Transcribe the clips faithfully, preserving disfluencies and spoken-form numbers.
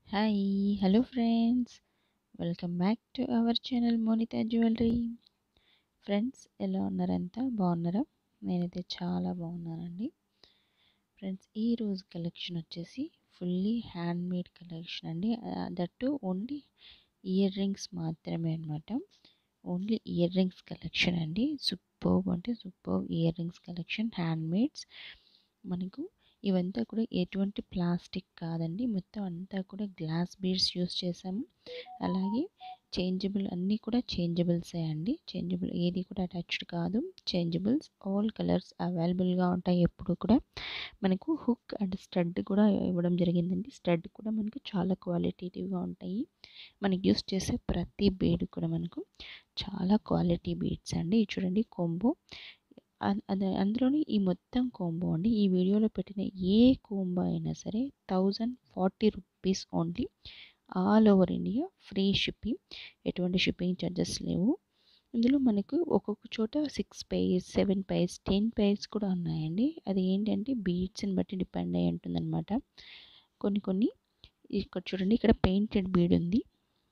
Hi, hello friends. Welcome back to our channel Monita Jewelry. Friends ఎలా ఉన్నారంతా బాగున్నారా? నేనైతే చాలా బాగున్నానండి. ఫ్రెండ్స్ ఈ రోజు కలెక్షన్ వచ్చేసి ఫుల్లీ హ్యాండ్ మేడ్ కలెక్షన్ అండి. దట్టు ఓన్లీ ఇయర్ రింగ్స్ మాత్రమే అనమాట. ఓన్లీ ఇయర్ రింగ్స్ కలెక్షన్ అండి. సూపర్బ్ అంటే superb earrings collection hand mades. మనకు ఇవంతా కూడా ఎటువంటి ప్లాస్టిక్ కాదండి, మొత్తం అంతా కూడా గ్లాస్ బీడ్స్ యూస్ చేసాము. అలాగే చేంజబుల్ అన్నీ కూడా చేంజబుల్సే అండి. చేంజబుల్ ఏది కూడా అటాచ్డ్ కాదు. చేంజబుల్స్ ఆల్ కలర్స్ అవైలబుల్గా ఉంటాయి. ఎప్పుడు కూడా మనకు హుక్ అండ్ స్టడ్ కూడా ఇవ్వడం జరిగిందండి. స్టడ్ కూడా మనకు చాలా క్వాలిటేటివ్గా ఉంటాయి. మనకి యూస్ చేసే ప్రతి బీడ్ కూడా మనకు చాలా క్వాలిటీ బీడ్స్ అండి. చూడండి కోంబో అది అందులోని ఈ మొత్తం కోంబో అండి. ఈ వీడియోలో పెట్టిన ఏ కోంబో అయినా సరే thousand forty rupees only. All over India free shipping, ఎటువంటి షిప్పింగ్ ఛార్జెస్ లేవు. ఇందులో మనకు ఒక్కొక్క చోట six pairs seven pairs ten pairs కూడా ఉన్నాయండి. అది ఏంటంటే బీడ్స్ని బట్టి డిపెండ్ అయి ఉంటుందన్నమాట. కొన్ని కొన్ని ఇక్కడ చూడండి, ఇక్కడ పెయింటెడ్ బీడ్ ఉంది,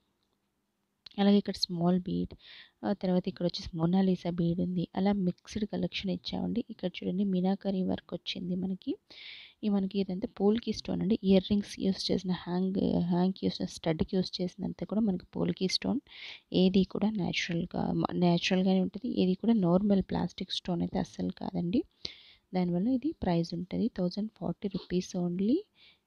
అలాగే ఇక్కడ స్మాల్ బీడ్, తర్వాత ఇక్కడ వచ్చేసి మొనాలిసా బీడ్ ఉంది. అలా మిక్స్డ్ కలెక్షన్ ఇచ్చామండి. ఇక్కడ చూడండి మీనాకరీ వర్క్ వచ్చింది మనకి. ఈ మనకి ఇదంతా పోల్కి స్టోన్ అండి. ఇయర్ రింగ్స్ యూస్ చేసిన హ్యాంగ్ హ్యాంగ్కి యూస్ చేసిన స్టడ్కి యూస్ చేసినంత కూడా మనకి పోల్కి స్టోన్. ఏది కూడా న్యాచురల్గా న్యాచురల్గానే ఉంటుంది. ఏది కూడా నార్మల్ ప్లాస్టిక్ స్టోన్ అయితే అస్సలు కాదండి. దానివల్ల ఇది ప్రైస్ ఉంటుంది థౌజండ్ ఫార్టీ రూపీస్ ఓన్లీ.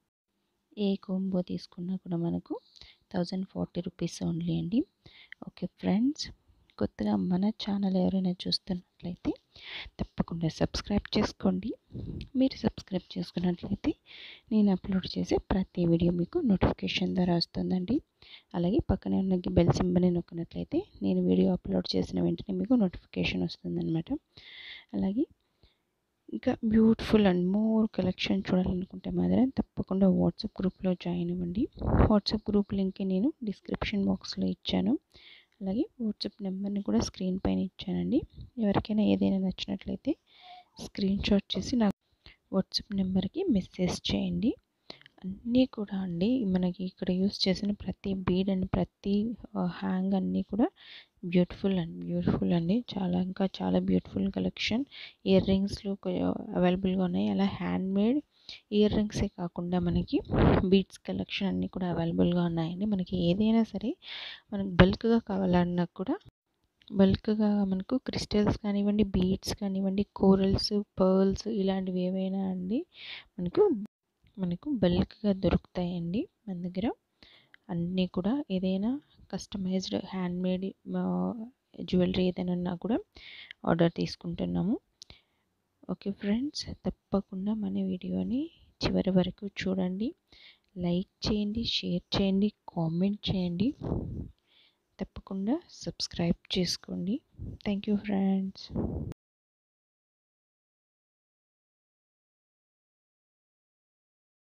ఏ కోంబో తీసుకున్నా కూడా మనకు థౌజండ్ ఫార్టీ రూపీస్ ఓన్లీ అండి. ఓకే ఫ్రెండ్స్, కొత్తగా మన ఛానల్ ఎవరైనా చూస్తున్నట్లయితే తప్పకుండా సబ్స్క్రైబ్ చేసుకోండి. మీరు సబ్స్క్రైబ్ చేసుకున్నట్లయితే నేను అప్లోడ్ చేసే ప్రతి వీడియో మీకు నోటిఫికేషన్ ద్వారా వస్తుందండి. అలాగే పక్కనే ఉన్న బెల్ సింబల్ని నొక్కినట్లయితే నేను వీడియో అప్లోడ్ చేసిన వెంటనే మీకు నోటిఫికేషన్ వస్తుందన్నమాట. అలాగే ఇంకా బ్యూటిఫుల్ అండ్ మోర్ కలెక్షన్ చూడాలనుకుంటే మాత్రం తప్పకుండా వాట్సాప్ గ్రూప్లో జాయిన్ అవ్వండి. వాట్సాప్ గ్రూప్ లింక్ నేను డిస్క్రిప్షన్ బాక్స్లో ఇచ్చాను. అలాగే వాట్సాప్ నెంబర్ని కూడా స్క్రీన్ పైన ఇచ్చానండి. ఎవరికైనా ఏదైనా నచ్చినట్లయితే స్క్రీన్ షాట్ చేసి నాకు వాట్సాప్ నెంబర్కి మెసేజ్ చేయండి. అన్నీ కూడా అండి మనకి ఇక్కడ యూస్ చేసిన ప్రతి బీడ్ అండ్ ప్రతి హ్యాంగ్ అన్నీ కూడా బ్యూటిఫుల్ అండ్ బ్యూటిఫుల్ అండి. చాలా ఇంకా చాలా బ్యూటిఫుల్ కలెక్షన్ ఇయర్ రింగ్స్లో అవైలబుల్గా ఉన్నాయి. అలా హ్యాండ్ మేడ్ ఇయర్ రింగ్సే కాకుండా మనకి బీడ్స్ కలెక్షన్ అన్నీ కూడా అవైలబుల్గా ఉన్నాయండి. మనకి ఏదైనా సరే మనకు బల్క్గా కావాలన్నా కూడా బల్క్గా మనకు క్రిస్టల్స్ కానివ్వండి, బీడ్స్ కానివ్వండి, కోరల్స్, పర్ల్స్ ఇలాంటివి ఏవైనా అండి మనకు మనకు బల్క్గా దొరుకుతాయండి మన దగ్గర. అన్నీ కూడా ఏదైనా కస్టమైజ్డ్ హ్యాండ్మేడ్ జ్యువెలరీ ఏదైనా ఉన్నా కూడా ఆర్డర్ తీసుకుంటున్నాము. ఓకే ఫ్రెండ్స్, తప్పకుండా మన వీడియోని చివరి వరకు చూడండి. లైక్ చేయండి, షేర్ చేయండి, కామెంట్ చేయండి. తప్పకుండా సబ్స్క్రైబ్ చేసుకోండి. Thank you friends.